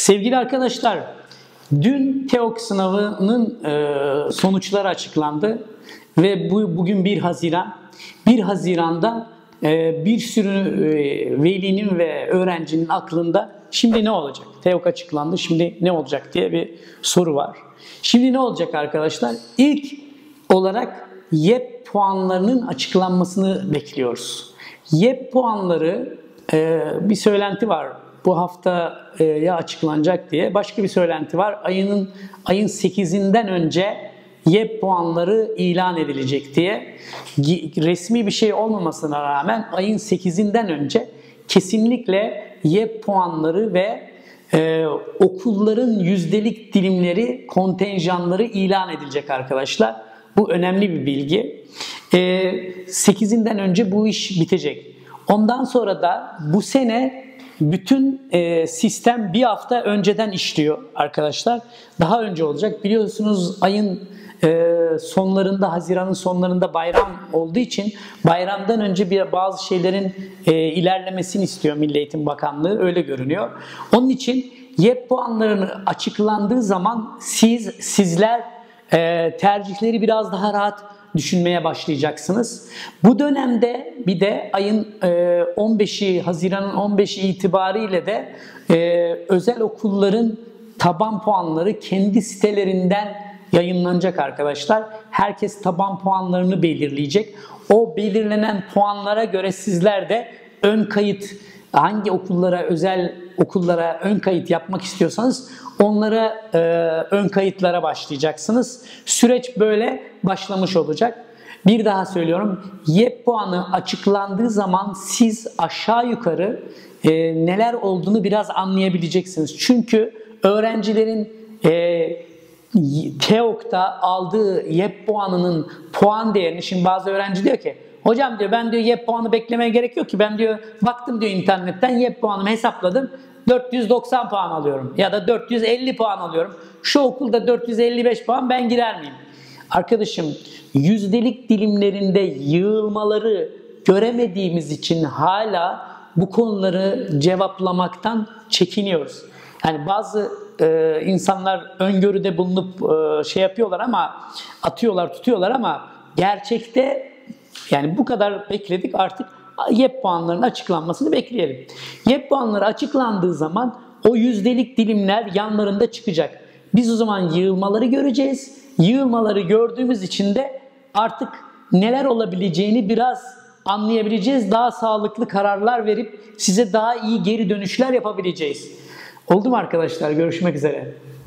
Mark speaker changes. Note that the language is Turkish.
Speaker 1: Sevgili arkadaşlar, dün TEOK sınavının sonuçları açıklandı ve bugün 1 Haziran. 1 Haziran'da bir sürü velinin ve öğrencinin aklında şimdi ne olacak? TEOK açıklandı, şimdi ne olacak diye bir soru var. Şimdi ne olacak arkadaşlar? İlk olarak YEP puanlarının açıklanmasını bekliyoruz. YEP puanları bir söylenti var. Bu haftaya açıklanacak diye. Başka bir söylenti var. Ayın 8'inden önce YEP puanları ilan edilecek diye. Resmi bir şey olmamasına rağmen ayın 8'inden önce kesinlikle YEP puanları ve okulların yüzdelik dilimleri, kontenjanları ilan edilecek arkadaşlar. Bu önemli bir bilgi. 8'inden önce bu iş bitecek. Ondan sonra da bu sene bütün sistem bir hafta önceden işliyor arkadaşlar. Daha önce olacak. Biliyorsunuz ayın sonlarında, Haziran'ın sonlarında bayram olduğu için bayramdan önce bazı şeylerin ilerlemesini istiyor Milli Eğitim Bakanlığı. Öyle görünüyor. Onun için YEP puanlarını açıklandığı zaman sizler tercihleri biraz daha rahat düşünmeye başlayacaksınız. Bu dönemde bir de ayın 15'i, Haziran'ın 15'i itibariyle de özel okulların taban puanları kendi sitelerinden yayınlanacak arkadaşlar. Herkes taban puanlarını belirleyecek. O belirlenen puanlara göre sizler de ön kayıt, hangi okullara, özel okullara ön kayıt yapmak istiyorsanız onlara ön kayıtlara başlayacaksınız. Süreç böyle başlamış olacak. Bir daha söylüyorum. YEP puanı açıklandığı zaman siz aşağı yukarı neler olduğunu biraz anlayabileceksiniz. Çünkü öğrencilerin TEOK'ta aldığı YEP puanının puan değerini, şimdi bazı öğrenci diyor ki hocam diyor ben diyor YEP puanı beklemeye gerek yok ki, ben diyor baktım diyor internetten YEP puanımı hesapladım, 490 puan alıyorum ya da 450 puan alıyorum. Şu okulda 455 puan, ben girer miyim? Arkadaşım, yüzdelik dilimlerinde yığılmaları göremediğimiz için hala bu konuları cevaplamaktan çekiniyoruz. Yani bazı insanlar öngörüde bulunup şey yapıyorlar ama atıyorlar, tutuyorlar ama gerçekte yani bu kadar bekledik, artık YEP puanlarının açıklanmasını bekleyelim. YEP puanları açıklandığı zaman o yüzdelik dilimler yanlarında çıkacak. Biz o zaman yığılmaları göreceğiz. Yığılmaları gördüğümüz için de artık neler olabileceğini biraz anlayabileceğiz. Daha sağlıklı kararlar verip size daha iyi geri dönüşler yapabileceğiz. Oldu mu arkadaşlar? Görüşmek üzere.